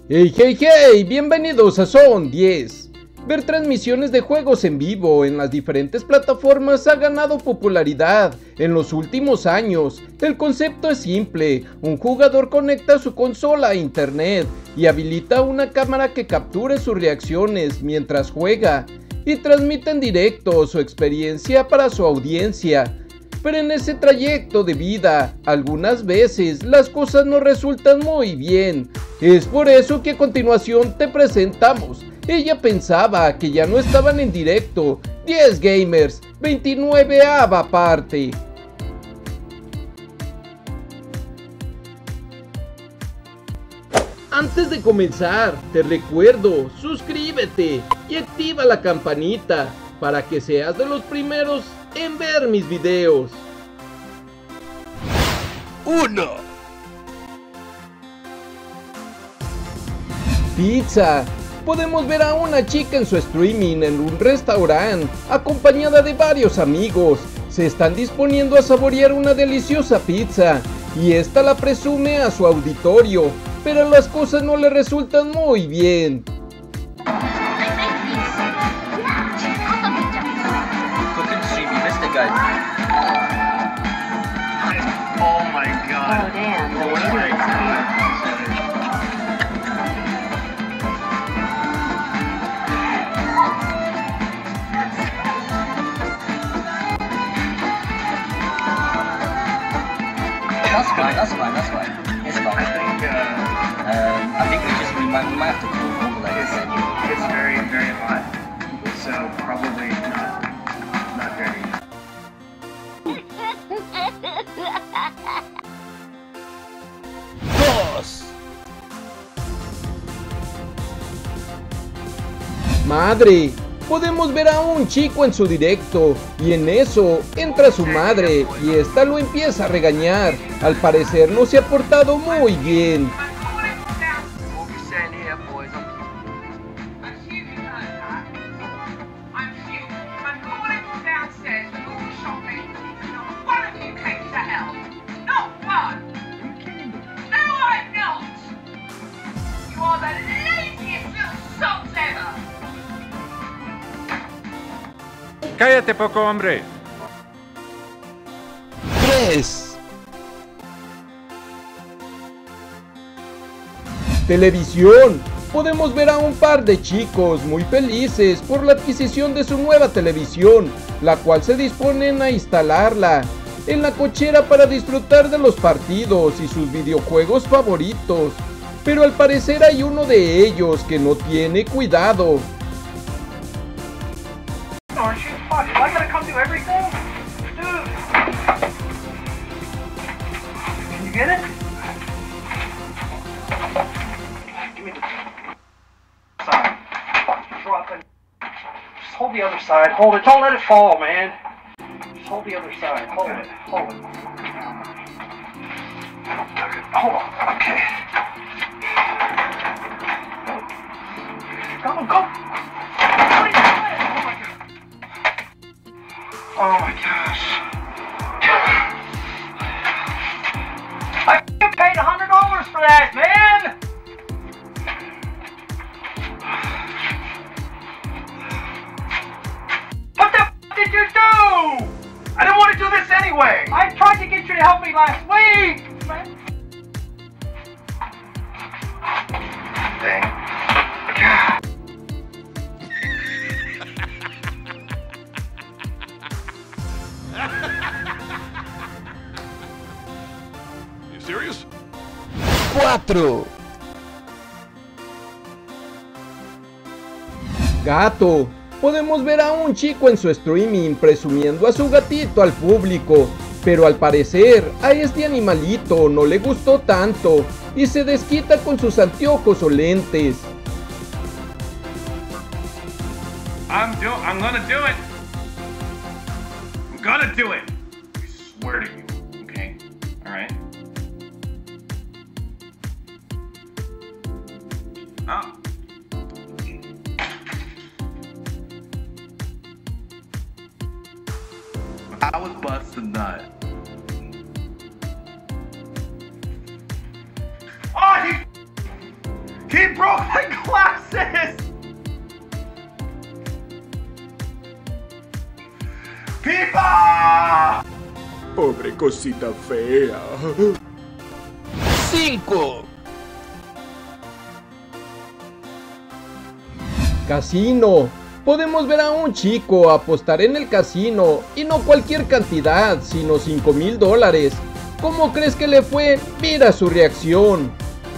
Hey, hey, hey, bienvenidos a Zone 10. Ver transmisiones de juegos en vivo en las diferentes plataformas ha ganado popularidad en los últimos años. El concepto es simple: un jugador conecta su consola a internet y habilita una cámara que capture sus reacciones mientras juega y transmite en directo su experiencia para su audiencia. Pero en ese trayecto de vida, algunas veces las cosas no resultan muy bien. Es por eso que a continuación te presentamos Ella pensaba que ya no estaban en directo, 10 gamers, 29ª parte. Antes de comenzar, te recuerdo, suscríbete y activa la campanita para que seas de los primeros en ver mis videos. 1. Pizza. Podemos ver a una chica en su streaming en un restaurante, acompañada de varios amigos. Se están disponiendo a saborear una deliciosa pizza, y esta la presume a su auditorio, pero las cosas no le resultan muy bien. Oh my god. Oh, damn. Oh my god. That's fine. It's fine. I think we might have to call the ladies. It's very, very hot. So probably not very. Madre. Podemos ver a un chico en su directo, y en eso entra su madre, y esta lo empieza a regañar. Al parecer no se ha portado muy bien. ¡Cállate, poco hombre! 3. Televisión. Podemos ver a un par de chicos muy felices por la adquisición de su nueva televisión, la cual se disponen a instalarla en la cochera para disfrutar de los partidos y sus videojuegos favoritos. Pero al parecer hay uno de ellos que no tiene cuidado. Aren't you? Fuck, do I gotta come do everything? Dude! Can you get it? Give me the side. Drop it. Just hold the other side. Hold it. Don't let it fall, man. Just hold the other side. Hold it. Hold it. Hold on. Okay. Go. Oh my gosh. I paid $100 for that, man! What the f did you do? I didn't want to do this anyway! I tried to get you to help me last week! Dang. God. You serious? 4. Gato. Podemos ver a un chico en su streaming presumiendo a su gatito al público, pero al parecer a este animalito no le gustó tanto y se desquita con sus anteojos o lentes. I'm gonna do it. I'm gonna do it. I swear to you. Okay. All right. Oh. I would bust a nut. Oh, He broke my glasses! ¡Pipa! Pobre cosita fea. 5. Casino. Podemos ver a un chico apostar en el casino, y no cualquier cantidad, sino $5,000. ¿Cómo crees que le fue? Mira su reacción.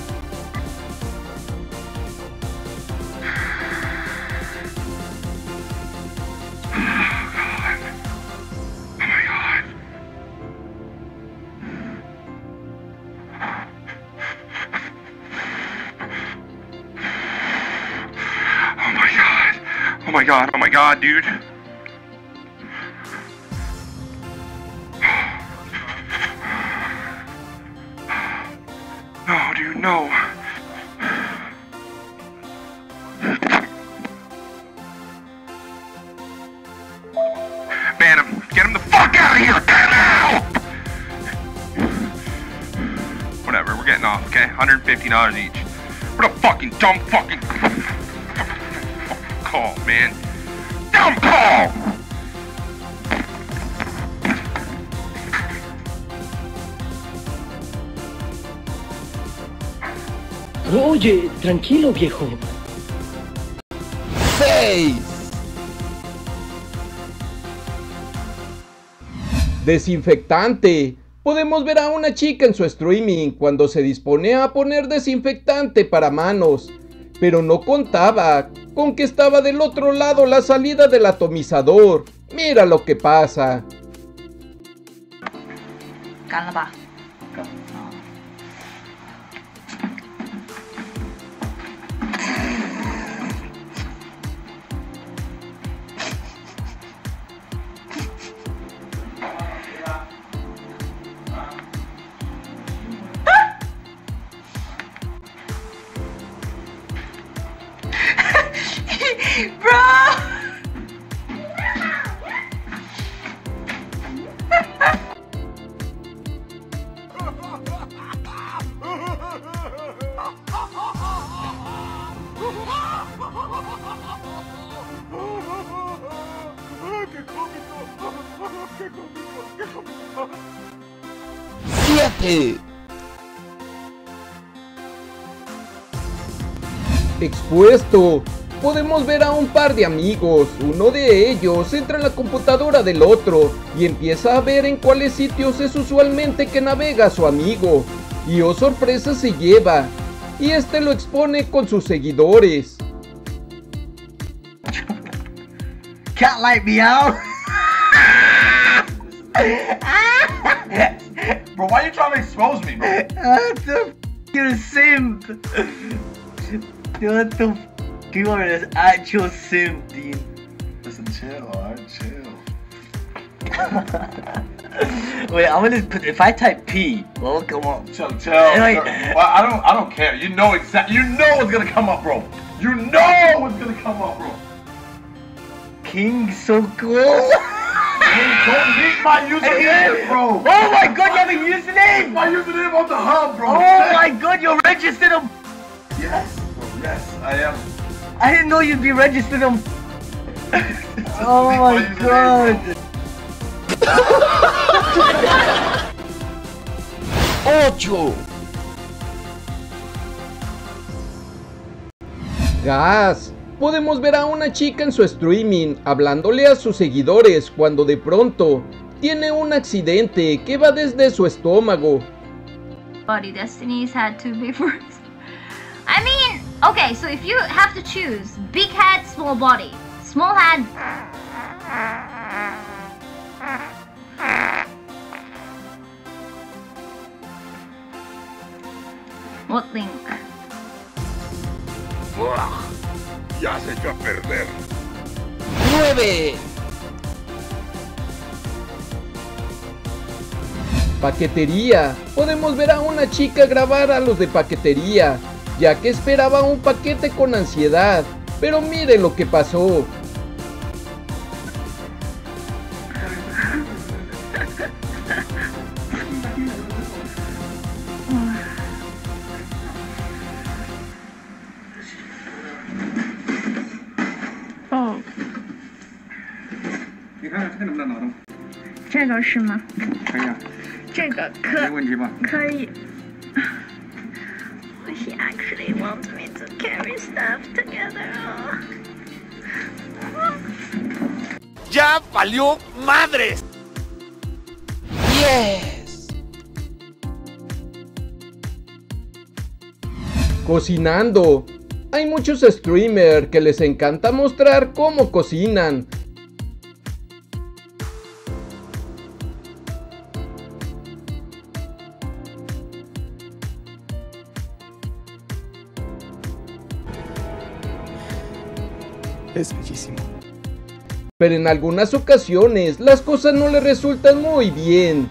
Oh my god, dude. No, dude, no. Ban him. Get him the fuck out of here! Get him out! Whatever, we're getting off, okay? $150 each. What a fucking dumb fucking call, man. Dumb call! Oye, tranquilo, viejo. 6. Desinfectante. Podemos ver a una chica en su streaming cuando se dispone a poner desinfectante para manos, pero no contaba con que estaba del otro lado la salida del atomizador. Mira lo que pasa. 干了吧。 Expuesto. Podemos ver a un par de amigos. Uno de ellos entra en la computadora del otro y empieza a ver en cuáles sitios es usualmente que navega su amigo. Y oh sorpresa se lleva. Y este lo expone con sus seguidores. Can't light me out. Bro, why are you trying to expose me, bro? You're a simp. What the f? You are an actual simp, dude. Listen, chill, alright, chill. Wait, I'm gonna put. If I type P, what will come up? Chill. Wait. Well, I don't care. You know exactly. You know what's gonna come up, bro. You know what's gonna come up, bro. King so cool. Don't leak my username, bro. Oh my god, you have a username! My username on the hub, bro. Oh my god, you're registered on. Yes, bro. Yes, I am. I didn't know you'd be registered on. Oh Leak my username, god. ¡8! Gas. Podemos ver a una chica en su streaming hablándole a sus seguidores cuando de pronto tiene un accidente que va desde su estómago. Body Destiny's had to be first. I mean, okay, so if you have to choose big head, small body, small head. What link? Ya se echó a perder. 9. Paquetería. Podemos ver a una chica grabar a los de paquetería, ya que esperaba un paquete con ansiedad. Pero mire lo que pasó. 你看这个能不能挪动？ 这个是吗？ 可以啊， 这个没问题吧？ 可以。He actually wants me to carry stuff together. ¡Ya valió madres! ¡Yes! Cocinando. Hay muchos streamers que les encanta mostrar cómo cocinan. Es bellísimo. Pero en algunas ocasiones las cosas no les resultan muy bien.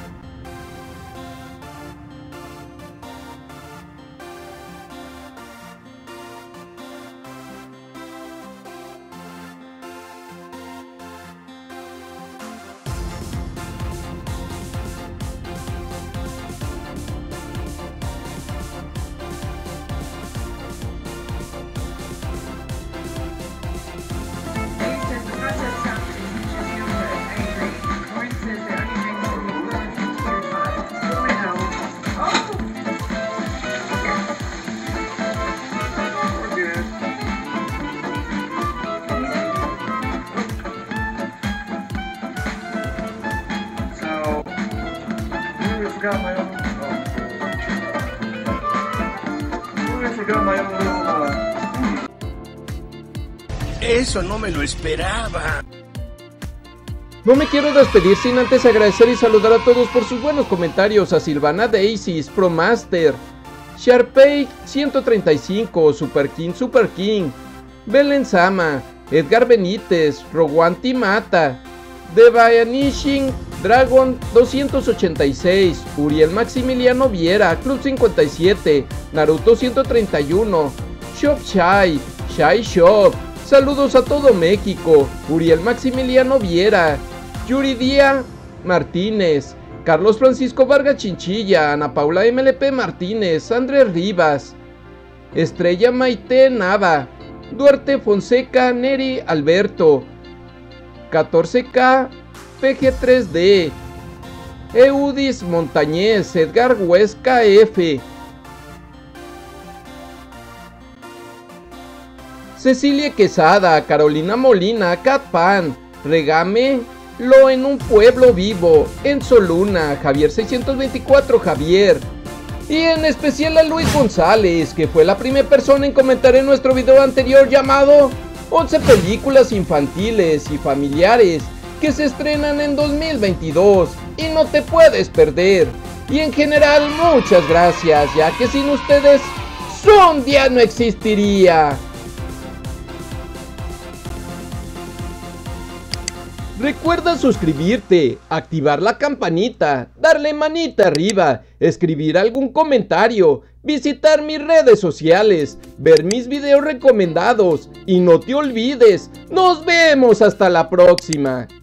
Eso no me lo esperaba. No me quiero despedir sin antes agradecer y saludar a todos por sus buenos comentarios. A Silvana Daisy, ProMaster, Sharpay 135, Super King, Belen Sama, Edgar Benítez, Rowanti Mata, Devayanishin Dragon 286, Uriel Maximiliano Viera, Club 57, Naruto 131, Shop Shai Shop. Saludos a todo México, Uriel Maximiliano Viera, Yuridia Martínez, Carlos Francisco Vargas Chinchilla, Ana Paula MLP Martínez, Andrés Rivas, Estrella Maite Nava, Duarte Fonseca Neri Alberto, 14K PG3D, Eudis Montañez, Edgar Huesca F, Cecilia Quesada, Carolina Molina, Catpan, Regame Lo en un pueblo vivo, Enzo Luna, Javier 624 Javier, y en especial a Luis González, que fue la primera persona en comentar en nuestro video anterior llamado 11 películas infantiles y familiares que se estrenan en 2022 y no te puedes perder. Y en general muchas gracias, ya que sin ustedes Sondia no existiría. Recuerda suscribirte, activar la campanita, darle manita arriba, escribir algún comentario, visitar mis redes sociales, ver mis videos recomendados y no te olvides, nos vemos hasta la próxima.